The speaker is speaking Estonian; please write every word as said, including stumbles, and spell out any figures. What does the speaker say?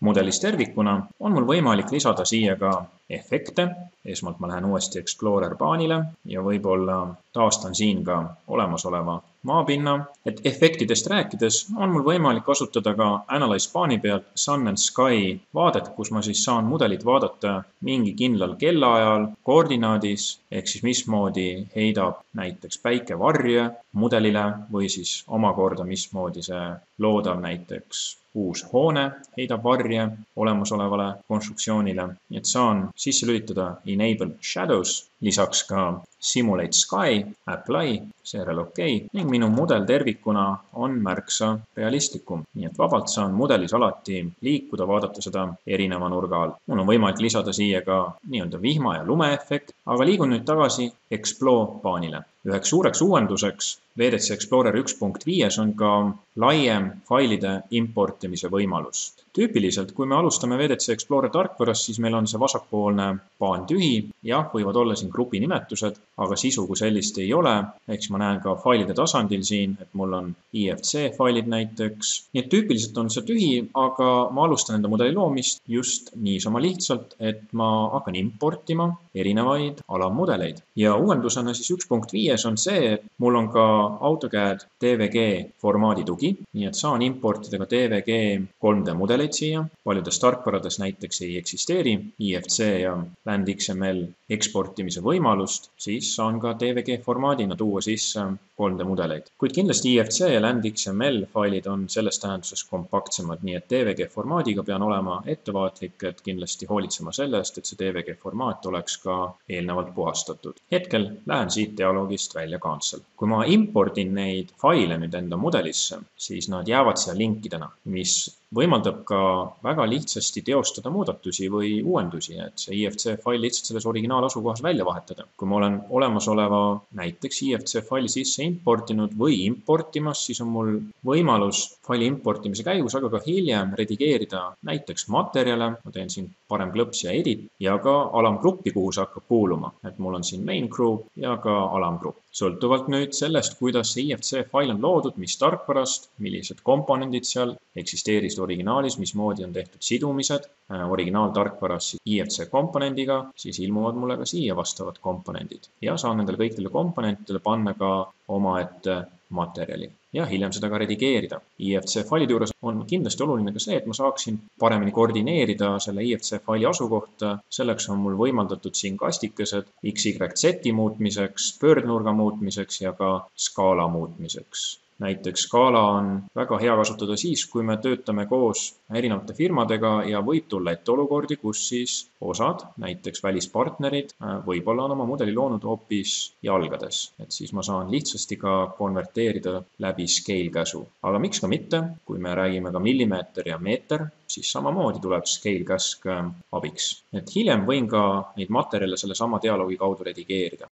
Mudelis tervikuna on mul võimalik lisada siia ka efekte. Esmalt ma lähen uuesti Explorer paanile ja võib-olla taastan siin ka olemasoleva maapinna. Et efektidest rääkides on mul võimalik kasutada ka Analyze paani pealt Sun and Sky vaadet, kus ma siis saan mudelit vaadata mingi kindlal kellaajal, koordinaadis, ehk siis mismoodi heidab näiteks päike varje mudelile või siis omakorda mismoodi see loodav näiteks uus hoone heidab varje olemasolevale konstruktsioonile. Nii et saan sisse lülitada Enable Shadows, lisaks ka Simulate Sky, Apply, seejärel OK ning minu mudel tervikuna on märksa realistlikum. Nii et vabalt saan mudelis alati liikuda, vaadata seda erineva nurga all. Mul on võimalik lisada siia ka nii-öelda vihma ja lumeefekt, aga liigun nüüd tagasi Explore paanile. Üheks suureks uuenduseks V D C Explorer üks punkt viis on ka laiem failide importimise võimalus. Tüüpiliselt, kui me alustame V D C Explorer tarkvarast, siis meil on see vasakpoolne paan tühi. Jah, võivad olla siin grupi nimetused, aga sisu kui sellist ei ole. Ehk ma näen ka failide tasandil siin, et mul on I F C failid näiteks. Nii et tüüpiliselt on see tühi, aga ma alustan enda mudeli loomist just niisama lihtsalt, et ma hakkan importima erinevaid alammudeleid. Ja uuendusena siis üks punkt viis on see, et mul on ka AutoCAD D V G formaadi tugi, nii et saan importida ka D V G kolm D mudeleid siia. Paljudes tarkvarades näiteks ei eksisteeri I F C ja LandXML eksportimise võimalust, siis saan ka D V G formaadina tuua sisse kolm D mudeleid. Kuid kindlasti I F C ja LandXML failid on selles tähenduses kompaktsemad, nii et D V G formaadiga pean olema ettevaatlik, et kindlasti hoolitsema sellest, et see D V G formaat oleks ka eelnevalt puhastatud. Hetkel lähen siit dialoogist välja cancel. Kui ma impordin neid faile nüüd enda mudelisse, siis nad jäävad siia linkidena, mis võimaldab ka väga lihtsasti teostada muudatusi või uuendusi, et see I F C fail lihtsalt selles originaalasukohas välja vahetada. Kui ma olen olemasoleva näiteks I F C faili sisse importinud või importimas, siis on mul võimalus faili importimise käigus, aga ka hiljem redigeerida näiteks materjale, ma teen siin parem klõps ja edit, ja ka alamgruppi, kuhu see hakkab kuuluma. Et mul on siin main group ja ka alamgrupp. Sõltuvalt nüüd sellest, kuidas see I F C fail on loodud, mis tarkvarast, millised komponendid seal eksisteerisid originaalis, mismoodi on tehtud sidumised originaaltarkvaras I F C komponendiga, siis ilmuvad mulle ka siia vastavad komponendid. Ja saan nendele kõikidele komponentidele panna ka omaette materjali ja hiljem seda ka redigeerida. I F C failide juures on kindlasti oluline ka see, et ma saaksin paremini koordineerida selle I F C faili asukohta. Selleks on mul võimaldatud siin kastikesed X Y Z muutmiseks, pöördnurga muutmiseks ja ka skaala muutmiseks. Näiteks skaala on väga hea kasutada siis, kui me töötame koos erinevate firmadega ja võib tulla ette olukordi, kus siis osad, näiteks välispartnerid, võib-olla on oma mudeli loonud hoopis jalgades. Et siis ma saan lihtsasti ka konverteerida läbi scale käsu. Aga miks ka mitte, kui me räägime ka millimeeter ja meeter, siis samamoodi tuleb scale käsk abiks. Et hiljem võin ka neid materjale selle sama dialoogi kaudu redigeerida.